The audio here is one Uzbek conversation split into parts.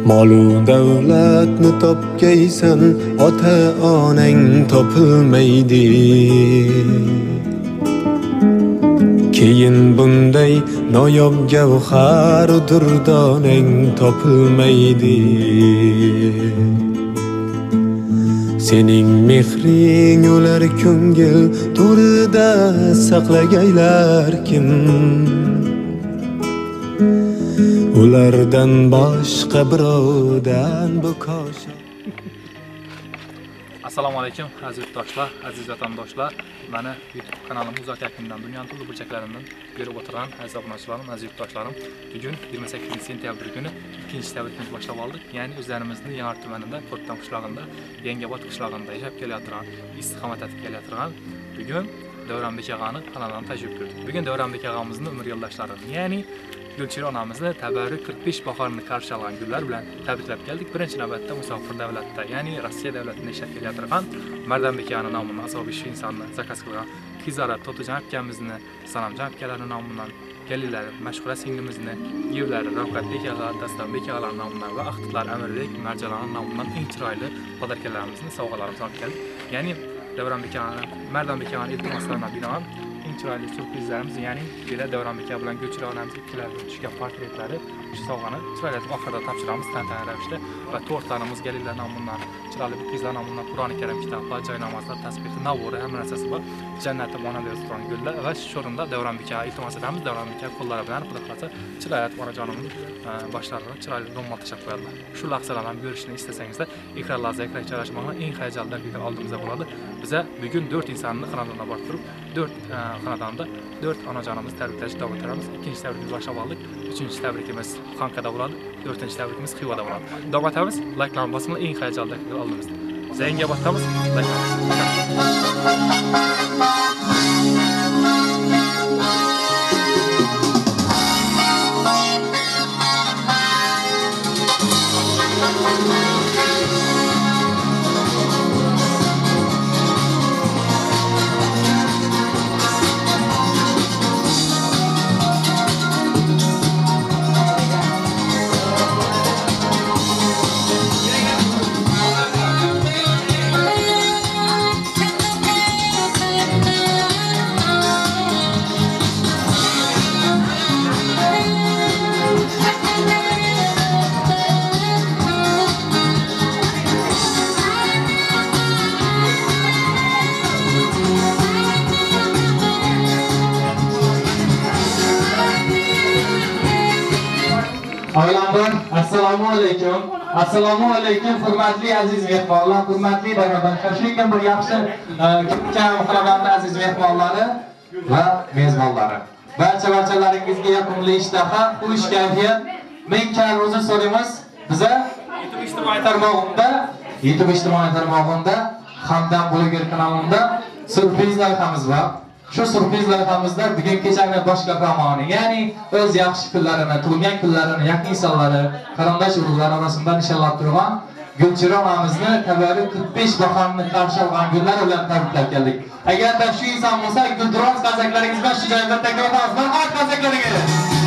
Malu davlatni topgaysan, ota-onang topilmaydi. Keyin bunday noyob gavhar durdonang topilmaydi. Sening mehring ular ko'ngil to'rida saqlagaylar kim? Ulardan boshqa birovdan bu ko'sha. Assalomu alaykum aziz yurtdoshlar, aziz vatandoshlar. Mana YouTube kanalim Uzoq Yaqindan dunyoning turli burchaklaridan ko'rib o'tirgan aziz obunachilarim, aziz yurtdoshlarim. Bugun 28-sentyabr kuni ikkinchi davrimizni boshlab oldik. Ya'ni o'zlarimizning Yangi tumanida, Ko'ktam qishlog'ida, Yangobod qishlog'ida yashab kelayotgan, istiqomat etib kelayotgan bugun Davronbek og'ani kanalidan tashrif buyurdik. Bugun Davronbek og'amizning umr yo'ldoshlari, ya'ni Gulchehra onamizni tabarruk 45 bahorni qarshi olgan gullar bilan tabriklab keldik. Birinchi navbatda musofir davlatda, ya'ni Rossiya davlatida ishlab kelayotgan Mardonbek og'ani nomidan asobiy shu insonni zakaz qilgan Xizorat To'tijon akamizni, Salomjon akalarning nomidan, Galilari Mashhura singlimizni, Yevlari Ravqatbek og'a, Dastonbek og'alar nomidan va Axtiqlar Amirlik Marjonlar nomidan eng chiroyli podarkalarimizni, sovg'alarimizni olib keldik. Ya'ni Davronbek og'ani, Mardonbek og'ani iltimoslaridan binoan eng chiroyli surprizlarimiz, ya'ni Davronbek og'a bilan Gulchehra onamiz ikkilarida tushgan portretlari, shu sovg'ani chiroyli oxirida topshiramiz tantana ravishda va to'rtlarimiz Galillar nomidan, chiroyli qizlar nomidan Qur'oni Karim kitoblar, joy namozlar, tasbihi, navori hamma narsasi bor. Jannatim onada o'stirgan gullar va shu o'rinda Davronbek og'a iltimos etamiz. Davronbek og'a qo'llari bilan xudo xolasa chiroyli onajonimiz boshlarini chiroyli ro'mol tashab qo'yadilar. Shu lahzalarni ko'rishni istasangizda ekranlarda ekran joylashmoqni eng hayajonli daqiqalar oldimizda bo'ladi. Biza bugun 4 insonni xonadonga borib turib, 4 xonadonda 4 onajonimiz tabriklashni davom ettiramiz. Ikkinchi tabrikimizni boshlab oldik. Uchinchi tabrikimiz Xankada bo'ladi. To'rtinchi tabrikimiz Xivada bo'ladi. Davom etamiz. Like'larni bosinglar, eng hayajonli daqiqalar oldimizda. Zangga bosamiz. Avvalambor assalomu alaykum. Assalomu alaykum hurmatli aziz mehmonlar, hurmatli davrondoshlar. Shuningdek bir yaxshi kam xonadonning aziz mehmonlari va mezbonlari. Barchalaringizga yoqimli ishtaha, xush kayfiyat, ming kal uzr so'raymiz. Biza YouTube ijtimoiy tarmog'ida Hamdam bloger kanalida surpriz loyihamiz bor. Shu surpriz loyihamizda bugun kechani boshqa qahramoni, ya'ni o'z yaxshi kunlarini, tug'ilgan kunlarini yaqin insonlari, qarindosh urug'lar orasida nishonlab turgan Gulchehra onamizni tabarruk 45 bahorni qarshi olgan gullar bilan tabriklab keldik. Agarda shu inson bo'lsa, guldiroz qazaklaringiz bilan shu joyda taklif qilamiz. Marhamat qazaklaringiz.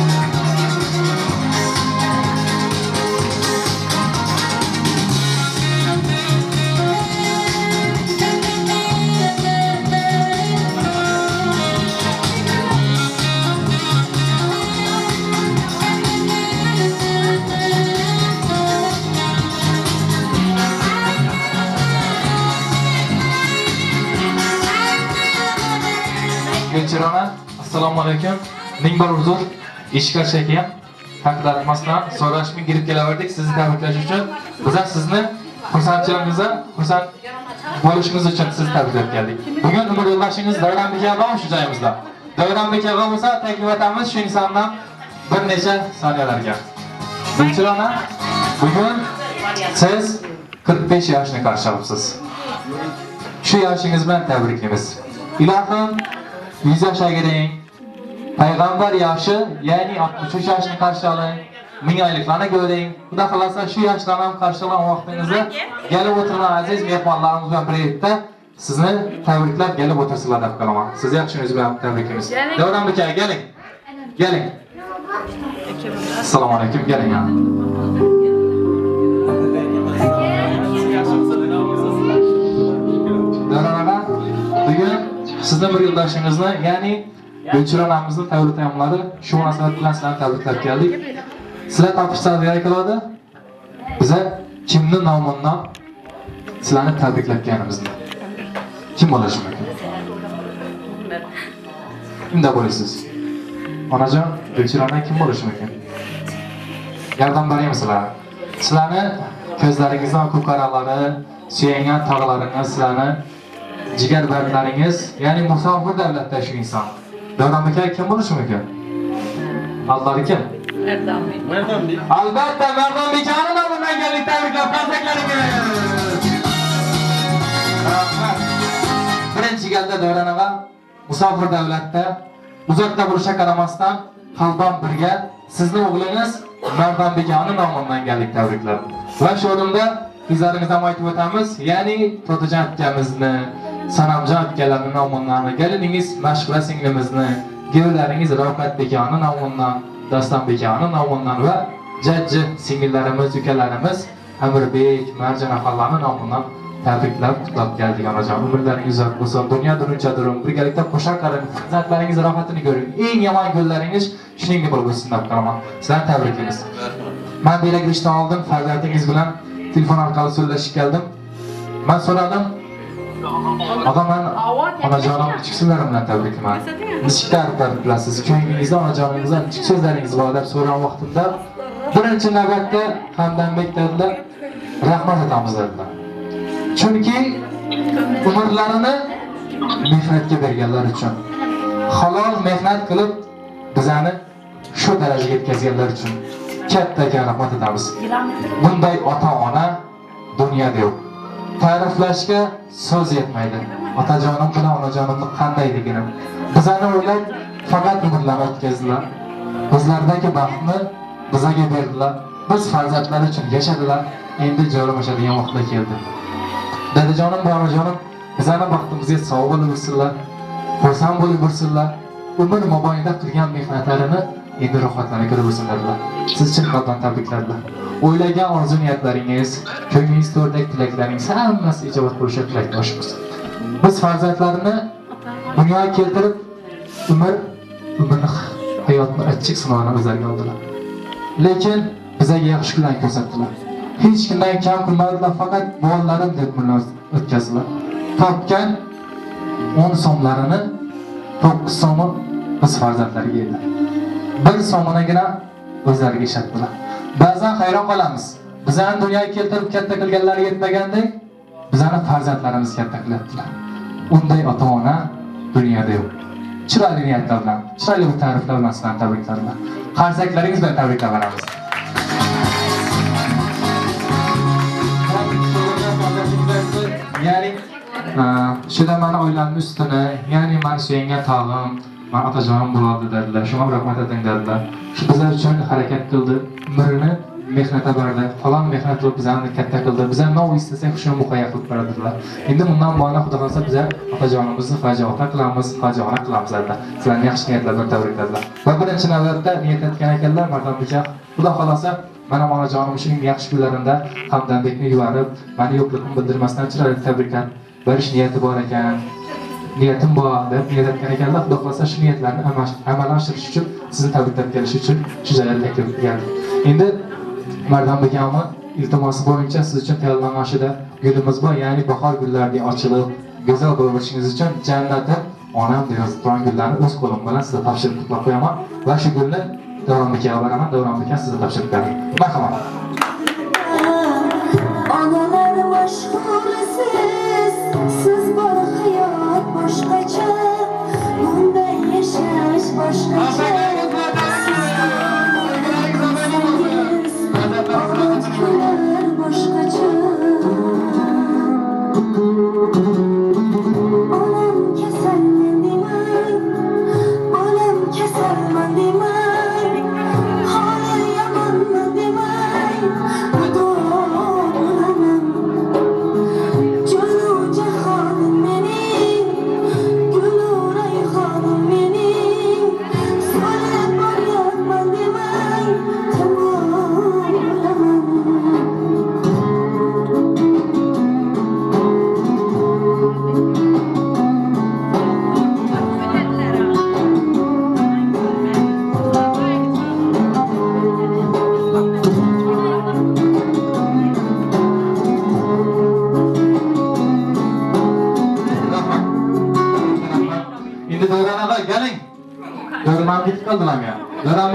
Gulchehra ona, assalomu alaykum. Ming bor uzr. Eshik ochayotgan. Taqdir etmasdan so'rashmay kirib kelaverdik sizni tabriklash uchun. Biz sizni xursandchiligingizga, xursand bo'lishingiz uchun sizni tabriklab keldik. Bugun umr yo'ldoshingiz Davronbek og'a shu joyimizda. Davronbek og'a bo'lsa taklif etamiz shu insondan bir necha soniyalarga. Gulchehra ona, bugun siz 45 yoshni qarshi olibsiz. Shu yoshingiz bilan tabriklaymiz. Ilohim 100 yoshga kiring. Payg'ambar yoshi, ya'ni 63 yoshni qarshi oling. 1000 oyliklarni ko'ring. Xudo xolasa shu yoshlarni ham qarshi olgan vaqtingizda kelib o'tirgan aziz mehmonlarimiz bilan birlikda sizni tabriklab kelib o'tirsizlar deb qolaman. Sizni yaxshingiz bilan tabriklaymiz. Davronbek aka, keling. Keling. Assalomu alaykum, keling. sizni bir yildoshingizni, ya'ni Gulchira onamizni tavlid taomlari shu munosabat bilan sizlarni tabriklab keldik. Sizlar topishsangiz kerak bo'ladi. Biza kimni nomidan sizlarni tabriklayotganimizni. Kim bo'lishi mumkin? Kimda bo'lasiz? Onajon, Gulchira ona kim bo'lishi mumkin? Yordam beramsizlar? Sizlarni ko'zlaringizdan ko'karalari, suyangan tog'laringiz, sizlarni jigar barglaringiz, ya'ni musofir davlatda shu inson. Davron aka kim bo'lishi mumkin? Alloh kim? Albatta, Mardon bekani nomidan keldik, tabriklab qalblaringiz. Rahmat. Birinchi galda Davron aka musofir davlatda uzoqda bo'lishiga qaramasdan qalban birga sizni o'g'lingiz Mardon bekani nomidan keldik, tabriklab. Va shu o'rinda bizlaringizdan aytib o'tamiz, ya'ni To'tajon akamizni, Sanamjon akalarning nomidan, geliningiz Mashhura singlimizni, gevilaringiz Ravqat bekani nomidan, Daston bekani nomidan va jajji singillarimiz, ukalarimiz Amirbek, Marjon akalarning nomidan tabriklab qutlab keldik onajon. Umrlaringiz uzoq bo'lsin, dunyoda uncha durum, birgalikda qo'sha qaring, farzandlaringiz rohatini ko'ring. Eng yomon kunlaringiz shuning gibi bo'lsin deb qolaman. Sizlarni tabriklaymiz. Men belagi ishdan oldin farzandingiz bilan telefon orqali so'zlashib keldim. Men so'radim. Odaman onajonim kichik so'zlarim bilan tabriklayman. Nishkar bilasiz, ko'ngilingizda onajoningizdan kichik so'zlaringiz bor deb so'ragan vaqtimda birinchi navbatda Hamdambek dedilar, rahmat aytamiz dedilar. Chunki umrlarini mehnatga berganlar uchun, halol mehnat qilib bizani shu darajaga yetkazganlar uchun katta rahmat aytamiz. Bunday ota-ona dunyoda yo'q. Ta'riflashga so'z yetmaydi. Otajonim bilan onajonimni qandayligini bizani o'ylab faqat umrlarni o'tkazdilar. Bizlardagi baxtni bizaga berdilar. Biz farzandlar uchun yashadilar. Endi joylashadigan vaqtlar keldi. Dadajonim, bobojonim bizani baxtimizga sog' bo'lib o'tsinlar, xursand bo'lib o'tsinlar. Umr mobaynida qilgan mehnatlarini endi rohatlanib ko'rib o'tsinlar. Siz uchun qalbdan tabriklar. O'ylagan orzu niyatlaringiz, ko'nglingiz to'rdagi tilaklaringiz hammasi ijobat bo'lishiga tilakdoshmiz. Biz farzandlarni dunyoga keltirib, umrni hayotni achchiq sinovini o'zlariga oldilar. Lekin bizga yaxshi kunlar ko'rsatdilar. Hech kimdan kam qilmadilar, faqat bolalarim deb o'tkazdilar. Topgan 10 so'mlarini 9 so'mi biz farzandlarga edi. 1 so'minigina o'zlariga ishlatdilar. Ba'zan hayron qolamiz. Bizani dunyoga keltirib katta qilganlari yetmagandek, bizani farzandlarimiz katta qilyaptilar. Unday ota-ona dunyoda yo'q. Chiroyli niyatlar bilan, chiroyli ta'riflar bilan sizlarni tabriklayman. Qarsaklaringiz bilan tabriklab beramiz. Ya'ni shuda meni oilamning ustini, ya'ni men suyangan tog'im, men otajonim bo'ladi dedilar. Shunga rahmat ayting dedilar. Shu bizlar uchun harakat qildi, umrini mehnatga berdi. Falon mehnat qilib bizani katta qildi. Bizlar nima istasak shuni muhayyo qilib beradilar. Endi bundan buyon Xudo xolsa bizlar otajonimizni fajota qilamiz, fajona qilamiz dedilar. Sizlarni yaxshi niyatlar bilan tabriklayman. Va birinchi navbatda niyat etgan ekanlar, marhamat Xudo xolsa mana onajonim shuning yaxshi kunlarida Hamdambekni yuvarib, meni yo'qligimni bildirmasdan chiroyli tabriklab berish niyati bor ekan. Niyatim bor deb niyat etgan ekanlar. Xudo xolsa shu niyatlarni amalga oshirish uchun sizni tabriklab kelish uchun shu joyga keldim. Endi Mardon bekamning iltimosi bo'yicha siz uchun tayyorlangan oshida gulimiz bor, ya'ni bahor gullarining ochilib, go'zal bo'lishingiz uchun jannatda onam deyozib turgan gullarni o'z qo'lim bilan sizga topshirib qutlab qo'yaman va shu gulni Davron bekaga beraman. Davron beka sizga topshirib beradi. Marhamat. Onalar mashhursiz, siz bor hayot boshqacha, bunday yashash boshqacha. Jahon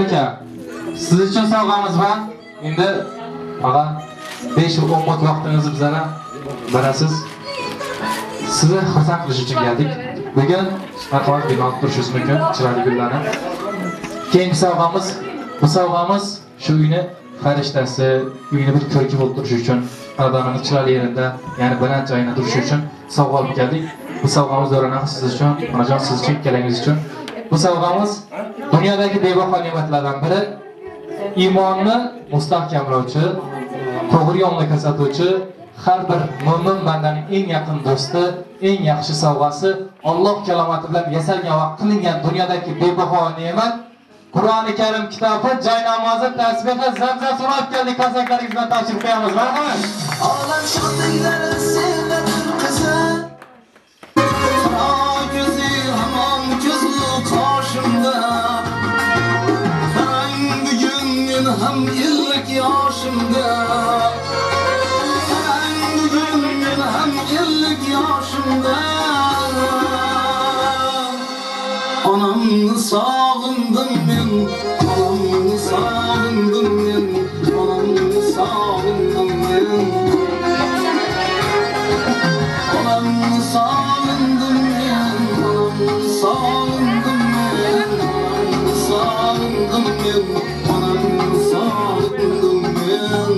aka, siz uchun sovg'amiz bor. Endi ag'a 5 yil 10 minut vaqtingizni bizga berasiz. Sizni xursand qilish uchun keldik. Bugun marhamat bino turishingiz mumkin, chiroyli gullarni. Keyingi sovg'amiz, bu sovg'amiz shu uyni farishtasi, uyni bir ko'rki bo'lib turishi uchun, xonadonning chiroyli yerida, ya'ni baland joyida turishi uchun sovg'a olib keldik. Bu sovg'amiz Do'rona siz uchun, onajon siz uchun, ikkalangiz uchun. Bu sovg'amiz dunyodagi bebaho ne'matlardan biri, iymonni mustahkamlovchi, to'g'ri yo'lni ko'rsatuvchi, har bir mo'min bandaning eng yaqin do'sti, eng yaxshi sovg'asi Alloh kalomati bilan yasalgan va qilingan dunyodagi bebaho ne'mat Qur'oni Karim kitobi, joy namozi, tasbihi, zamzam so'rab keldik, qarzlaringiz bilan tashrif qo'yamiz. Marhamat. Olam sho'xliklari sevdadir qizim. Ko'zi hamon ko'zli qoshimda. Qarang bugun men ham ilk yoshimda. Qarang bugun men ham ilk yoshimda. Onamni sog'indim men, onamni sog'indim men, onamni sog'indim men. Onamni sog'indim men, onamni sog'indim men, onamni sog'indim men, onamni sog'indim men.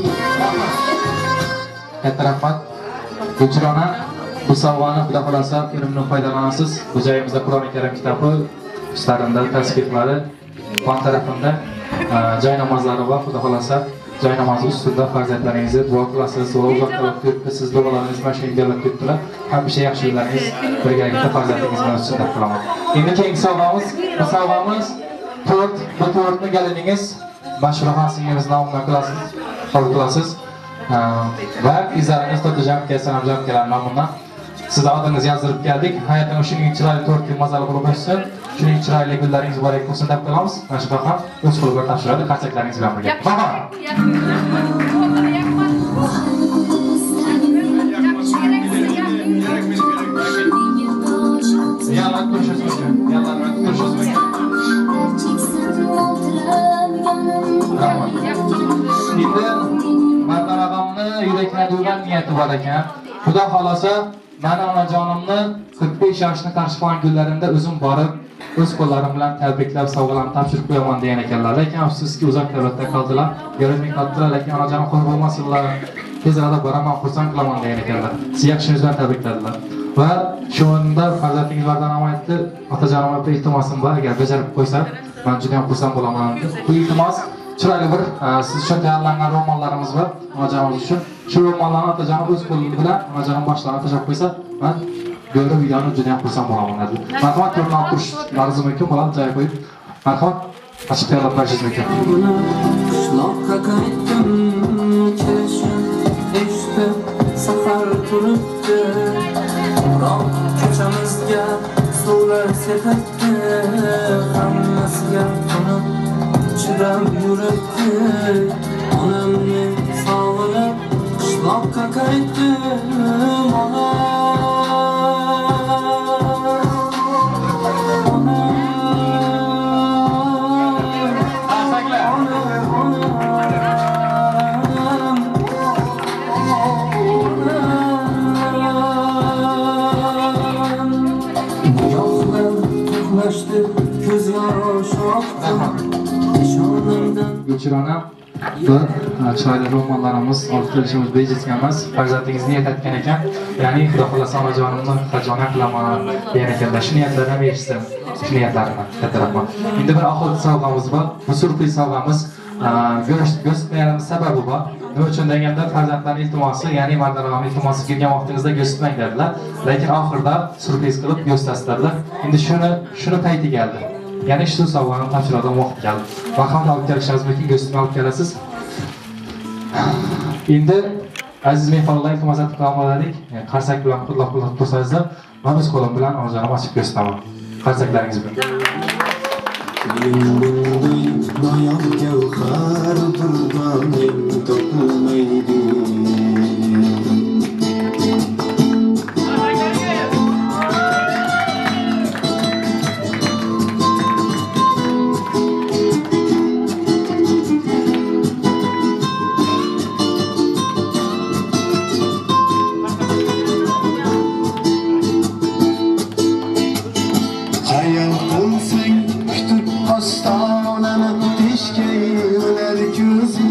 Katta rahmat. Gulchirona, bu sovg'ani Xudo xolasa o'rimdan foydalanasiz. Bu joyimizda Qur'oni Karim kitobi, ustarında tasbihlar, qon tarafında joy namozlari va Xudo xolasa joy namozi ustida farzandlaringizni duo qilasiz, va uzoqda turibdi, siz duolaringiz mana shunga berib ketdilar. Hamisha yaxshilaringiz birgalikda farzandingiz bilan ustida qilaman. Endi keyingi sovg'amiz, bu sovg'amiz to'rtni galiningiz mashruhan singiz nomidan qilasiz, qabul qilasiz. Va izlaringiz to'tajam kelsanam javob keladi bundan. Sizni adınızı yazdırıp geldik. Hayatın şunun chiroyli 4 yil mazali bo'lib o'tsin. Shuning chiroyli gullaringiz muborak bo'lsin deb qilamiz. Mana shu ham o'z qo'liga topshiradi, qarsaklaringiz bilan birga. Baba. Yallah ko'rishimiz mumkin. Yallah ko'rishimiz mumkin. Endi Mardan odamni yurakdan duygan niyati bor ekan. Xudo xolasa men onajonimni 45 yoshni qarshi olgan kunlarimda o'zim borib, o'z qo'llarim bilan tabriklab, sovg'alarni topshirib qo'yaman degan ekanlar. Lekin afsuski uzoq davlatda qoldilar. Yo'lmay qoldilar, lekin onajonim qo'l bo'lmasinlar. Tez orada boraman, xursand qilaman degan ekanlar. Siz yaxshingiz bilan tabrikladilar. Va shunda farzandingizlardan ham aytdi, otajonim bitta iltimosim bor, agar bajarib qo'ysa, men juda ham xursand bo'laman. Bu iltimos chiroyli bir siz uchun tayyorlangan romanlarimiz bor, onajonimiz uchun. Shu romanlarni otajonim o'z qo'li bilan onajonim boshlarini tashlab qo'ysa, men böyle videoni juda ham xursand bo'laman dedi. Marhamat, to'rtni olib turish arzum mumkin, bo'ladi, joy qo'yib. Marhamat, ochib tayyorlab berishingiz mumkin. Qishloqqa qaytdim, kelishim eshitib, safar turibdi. Biroq ko'chamizga suvlar sepibdi, hammasiga qo'nib chidab yuribdi. Onamni sog'inib, qishloqqa qaytdim, Gulchirona, bir chiroyli romanlarimiz olib kelishimiz bejiz emas. Farzandingiz niyat etgan ekan, ya'ni Xudo xolasa onajonimni xajona qilaman degan ekanlar. Shu niyatlarni berishsin. Shu niyatlarini katta rahmat. Endi bir oxirgi sovg'amiz bor. Bu surpriz sovg'amiz. Go'sht beramiz sababi bor. Nima uchun deganda farzandlarning iltimosi, ya'ni mardalarning iltimosi kelgan vaqtingizda go'sht tutmang dedilar. Lekin oxirida surpriz qilib go'sht tasdiqladilar. Endi shuni payti keldi. Ya'ni shu sovg'ani topshiradigan vaqt keldi. Marhamat, olib kelishingiz mumkin, go'shtni olib kelasiz. Endi aziz mehmonlar, iltimos qilib qarsak bilan qutlab tursangizlar, men o'z qo'lim bilan onajonim ochib ko'rsataman. Qarsaklaringiz bilan. Noyob gavhar turganing topilmaydi. güler gözü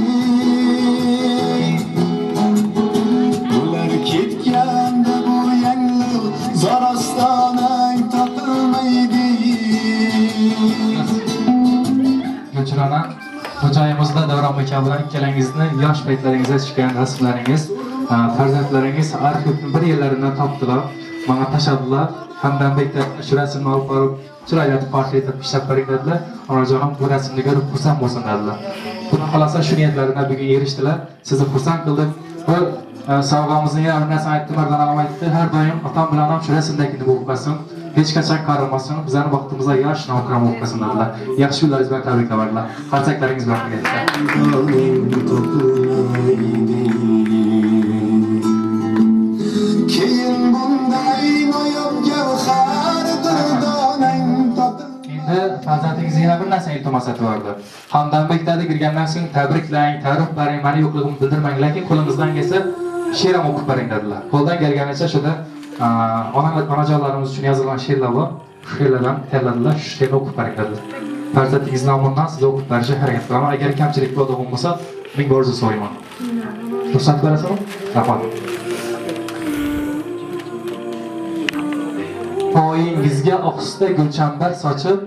Güler ketganda bu yangliq zarastan ang topilmaydi Gulchirona, bu joyimizda Davron aka bilan ikkalangizni yosh paytlaringizda chiqqan rasmlaringiz, farzandlaringiz arxivni bir yerlaridan topdilar, menga tashladilar. Hamdan bekda shu rasmni olib borib, chiroyli portret etib ishlab bering dedilar. Onajonim bu rasmni ko'rib xursand bo'lsin dedilar. Buni xalosa shu niyatlarına bugun erishdilar. Sizni xursand qildim. Bu sovg'amizni yana bir narsa aytdi, Mardan aytdi. Har doim otam bilan ham shu rasmdagini bo'lib qolsin. Hech qachon qarimasin, bizning vaqtimizda yosh navqiron bo'lib qolsin dedilar. Yaxshi kunlaringiz bilan tabriklabarlar. Qarsaklaringiz bilan birga. Keyin bunday noyob gavhardir donang topilmaydi Endi farzandingizga yana bir narsa iltimos etvordi. Hamdambekdagi kirgandan so'ng tabriklang, ta'rif bering, meni yo'qligimni bildirmang, lekin qo'lingizdan kelsa she'r ham o'qib bering dedilar. Qo'ldan kelganicha shunda onajonlarimiz uchun yozilgan she'rlar bor. Shu she'rlardan tayyorladilar, shu she'rni o'qib bering dedilar. Farzandingiz nomidan siz o'qib berishga harakat qilaman. Agar kamchilik bo'ladigan bo'lsa, ming bor so'rayman. Ruxsat berasizmi? Rahmat. Poyingizga oqsida gulchambar sochib,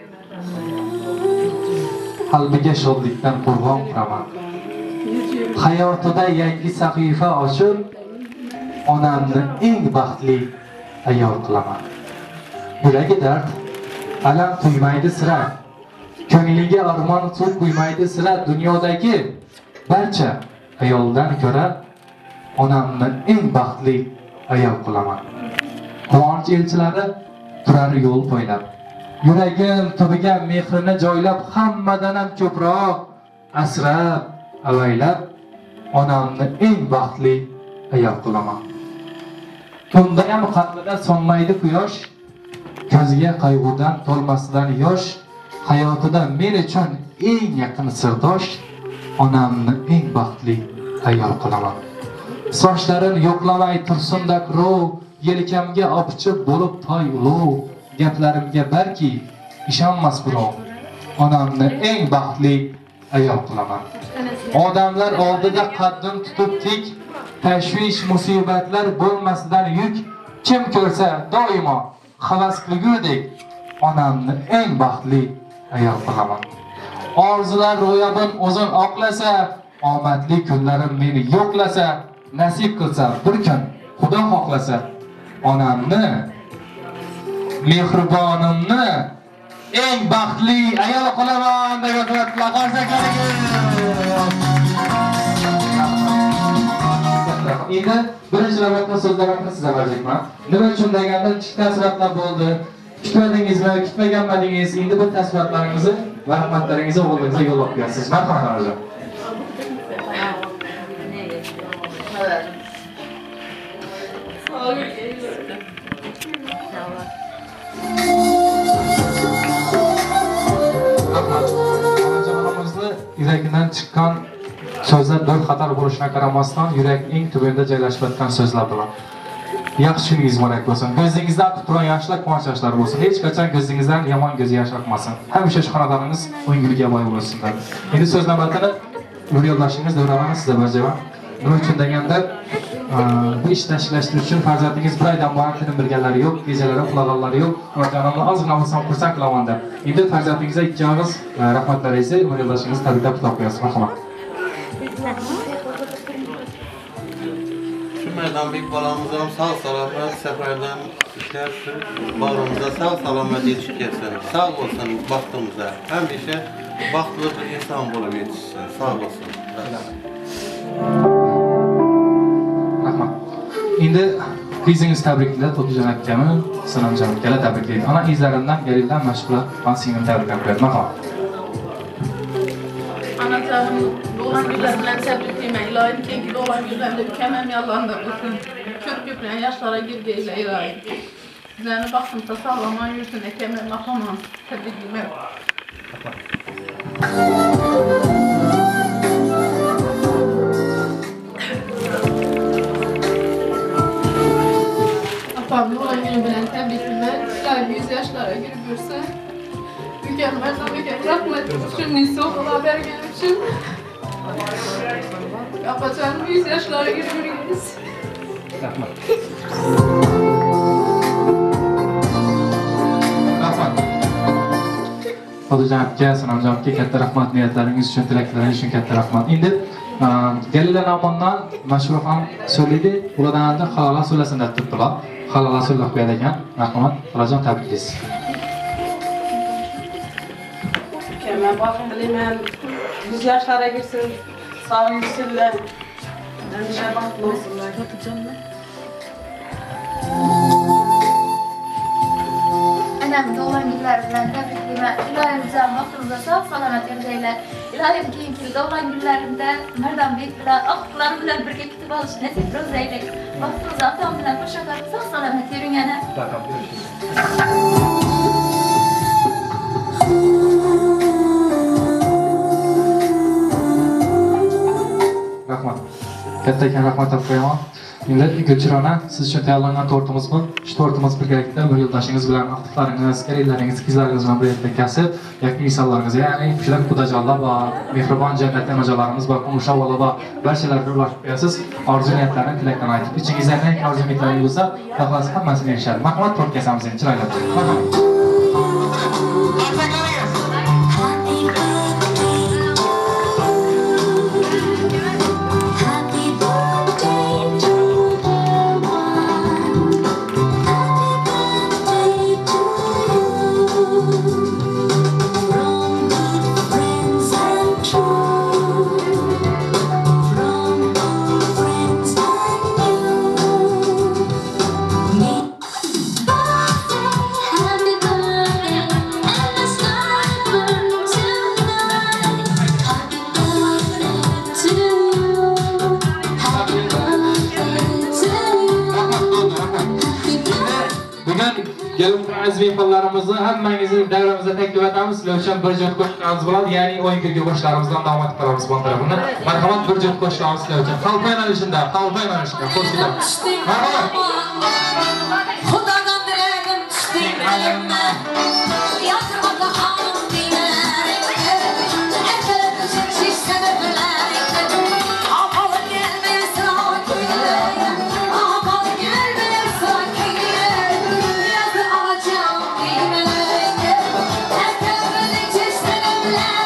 qalbiga shodlikdan qo'rg'on quraman. Hayotida yangi sahifa ochib, onamni eng baxtli ayol qilaman. Yuragi dard, alam tuymaydi sira. Ko'ngliga armon suv quymaydi sira. Dunyodagi barcha ayoldan ko'ra onamni eng baxtli ayol qilaman. Quvonch elchilari turar yo'l poylab, yuragim tubiga mehrini joylab, hammadan ham ko'proq asrab, avaylab, onamni eng baxtli ayol qilaman. Tunda ham qalbida so'nmaydi quyosh, ko'ziga qayg'udan to'lmasdan yosh, hayotida men uchun eng yaqin sirdosh, onamni eng baxtli ayol qilaman. Sochlarin yo'qlamay tursinda qurov, yelkamga opchiq bo'lib toy ulov, gaplarimga balki ishonmas birov, onamni eng baxtli ayol qilaman. Odamlar oldida qaddim tutib tik, tashvish musibatlar bo'lmasidan yuk, kim ko'rsa doimo havas qilgudek, onamni eng baxtli ayol qilaman. Orzular ro'yobim o'zin oqlasa, omadli kunlarim meni yo'qlasa, nasib qilsa bir kun Xudo xohlasa, onamni, mehribonimni eng baxtli ayol qilaman deb aytdilar. Endi birinchi navbatda so'zlarni sizga berajakman. Nima uchun deganda kichik taassurotlar bo'ldi. Kutmadingizmi, kutmaganmadingiz? Endi bu taassurotlaringizni va rahmatlaringizni o'g'lingizga yo'llab qo'yasiz. Marhamat onajon. Onajonimizni yuragidan chiqqan so'zlar bir xatar bo'lishiga qaramasdan yurakning tubida joylashib yotgan so'zlar bilan. Yaxshi kuningiz muborak bo'lsin. Ko'zingizdan quturan yoshlar, quvonch yoshlari bo'lsin. Hech qachon ko'zingizdan yomon ko'z yosh oqmasin. Hamisha shu xonadoningiz o'ngilga boy bo'lsin. Endi so'z navbatini yo'ldoshingiz Davron sizga berjaman. Nima uchun deganda bu ishni tashkillashtirish uchun farzandingiz bir oydan buyon tinim bilganlari yo'q, kejalari uxlaganlari yo'q. Onajonimni ozgina bo'lsam xursand qilaman deb. Endi farzandingizga ikki og'iz rahmatlaringizni yo'ldoshingiz tabriklab kitob qo'yasiz. Marhamat. Merdambek balamız ham sağ salamat seferden işler bağrımıza sağ salamat yetişip gelsin. Sağ olsun baktığımıza. Hemşe baktlı bir insan bulup yetişsin. Sağ olsun. Rahmat. Endi qizingiz tabriklar To'tijon akami, Sinomjon akalar tabriklaydi. Ana izlaridan berilgan mashhur fan singlim tabriklab qo'yadi. Marhamat. Anacanım doğan günlerinden tebriklemeyin. İlahim ki doğan günlerinde mükemmel yallarında olsun. Kök kökleyen yaşlara girgeyle ilahim. Bizlerine baktımsa sağlaman yüzüne kemer makamam. Tebriklemeyin. Apam doğan günü bilen tebriklemeyin. İlahim 100 yaşlara girip görse. Mükemmel tabii ki rahmet. Şimdi soğukla bergelim. için. Yapacağım 100 yaşlara girmeliyiz. Rahmat. Rahmat. Otajonga, Sanamjonga katta rahmat, niyatlaringiz uchun, tilaklaringiz uchun katta rahmat. Endi Galila Namondan mashhur ham so'llaydi, ulardan da halala so'llasin deb turibdilar. Halala so'llab qo'yadi ekan. Rahmat. Otajon tabriklaysiz. Ben bakın dileğim 100 yaşlara girsin, sağ yükselirler. Önce baklı olsunlar. Anam doğan günlerinden tebrikliyim. İlahim güzel vaktimize sağ salamet yerdeyle. İlahim keyifli doğan günlerinde merdan büyük bilen, aklıklarım bilen birlikte kitap alış nesip rozeyle. Vaktimize atam bilen koşakarım sağ salamet yerin yana. Rahmat, görüşürüz. Rahmat. Kattakan rahmat olib qo'yaman. Endi Gulchirona, siz uchun tayyorlangan tortimiz bu. Shu tortimiz birgalikda bir yo'ldoshingiz bilan, aqtiqlaringiz, kelinlaringiz, qizlaringiz bilan birga kasb, yakın insonlaringiz, ya'ni shular xudojonlar va mehribon jannat onajolarimiz va qo'shnilar va barchalarga ulashib qo'yasiz. Orzu niyatlarini, tilaklarini aytib, ichingizdan nima orzu niyatlaringiz bo'lsa, xohlasangiz hammasini erishadi. Marhamat, to'rt kasamiz endi chiroyli. Marhamat. Aziz mehmonlarimizni hammangizni davramizda taklif etamiz. Sizlar uchun bir jo't qo'shiqlarimiz bo'ladi, ya'ni o'yin kirgi qo'shiqlarimizdan davom etib qolamiz bu tarafini. Marhamat, bir jo't qo'shiqlarimiz sizlar uchun. Xalq yo'nalishida, qo'shiqlar. Marhamat. Xudodan dilegim tushdik alimni. Yozirmada xonim diylar. Erkalatib shish sabablar. Aholi gelmesa kuylar. Aholi gelmesa kuylar. Yazı alacağım diymeler. Erkalatib shish sabablar.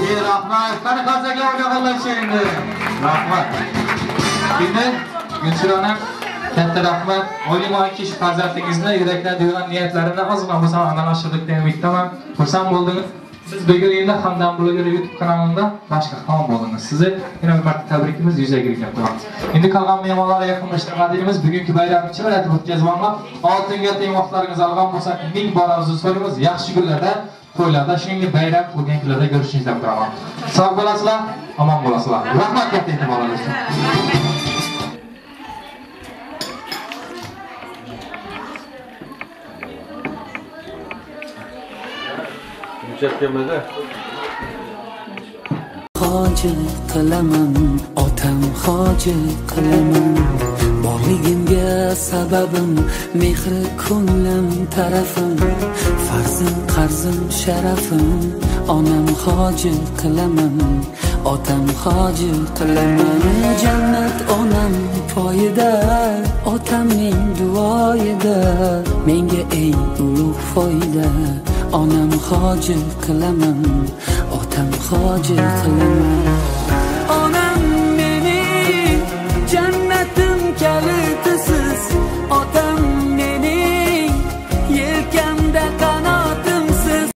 Rahmat. Qani qazaga o'ynag'anlar endi. Rahmat. Endi Gulchirona katta rahmat. O'ylaymanki shu farzandingizni yurakdan degan niyatlarini ozgina bo'lsa amalga oshirdik degan umiddaman. Xursand bo'ldingiz. Siz bugun endi Hamdam bloger YouTube kanalida boshqa qahramon bo'ldingiz. Sizni yana bir marta tabrikimiz yuzaga kelib qo'yamiz. Endi qolgan mehmonlarga yaqinlashtirganimiz bugungi bayramni chiroyli o'tkazmoqlar. Oltinga teng vaqtlaringiz olgan bo'lsa, ming bor arzu so'raymiz. Yaxshi kunlarda, to'ylarda, shuningdek bayram bo'lgan kunlarda ko'rishingizdan kutaman. Sog' bo'lasizlar, omon bo'lasizlar. Rahmat katta e'tiboringiz uchun. Hoji qilaman, otam hoji qilaman. Borligimga sababim mehri ko'nglim tarafim. Farzim, qarzim, sharafim. Onam hoji qilaman, otam hoji qilaman. Jannat onam poyida, otamning duoyida. Menga eng ulug' foyda. Onam hoji qilaman, otam hoji qilaman. Onam mening jannatim kalitisi.